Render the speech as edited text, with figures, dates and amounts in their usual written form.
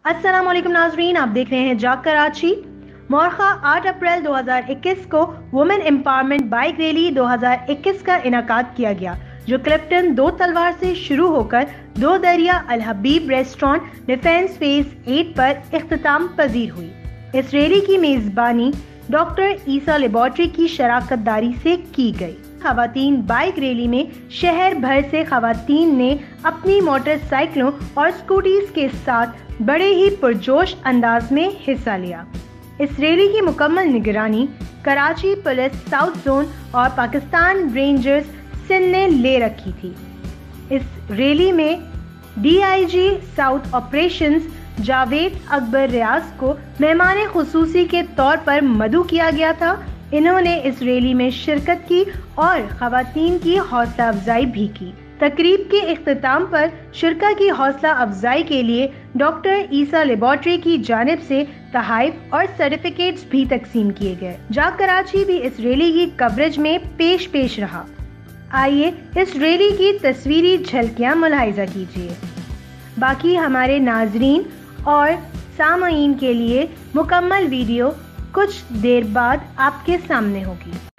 अस्सलाम वालेकुम नाजरीन, आप देख रहे हैं जाग कराची। मोरखा 8 अप्रैल 2021 को वुमेन एम्पावरमेंट बाइक रैली 2021 का इनाकाद किया गया, जो क्लिफ्टन दो तलवार से शुरू होकर दो दरिया Al Habib restaurant defence phase 8 पर इख्तिताम पजीर हुई। इस रैली की मेजबानी डॉक्टर ईसा लेबॉर्ट्री की शराकतदारी से की गई। खवातीन बाइक रैली में शहर भर से खवातीन ने अपनी मोटरसाइकिलों और स्कूटीज के साथ बड़े ही पुरजोश अंदाज में हिस्सा लिया। इस रैली की मुकम्मल निगरानी कराची पुलिस साउथ जोन और पाकिस्तान रेंजर्स सिंध ने ले रखी थी। इस रैली में DIG south operations Javed Akbar Riaz को मेहमान खुसूसी के तौर पर मदऊ किया गया था। इन्होंने इस रैली में शिरकत की और खवातीन की हौसला अफजाई भी की। तकरीब के इख्तिताम पर शिरका की हौसला अफजाई के लिए डॉक्टर ईसा लेबॉर्ट्री की जानिब से तहाइफ और सर्टिफिकेट्स भी तकसीम किए गए। जाग कराची भी इस रैली की कवरेज में पेश रहा। आइए इस रैली की तस्वीरी झलकियां मुलाहिजा कीजिए। बाकी हमारे नाजरीन और सामाईन के लिए मुकम्मल वीडियो कुछ देर बाद आपके सामने होगी।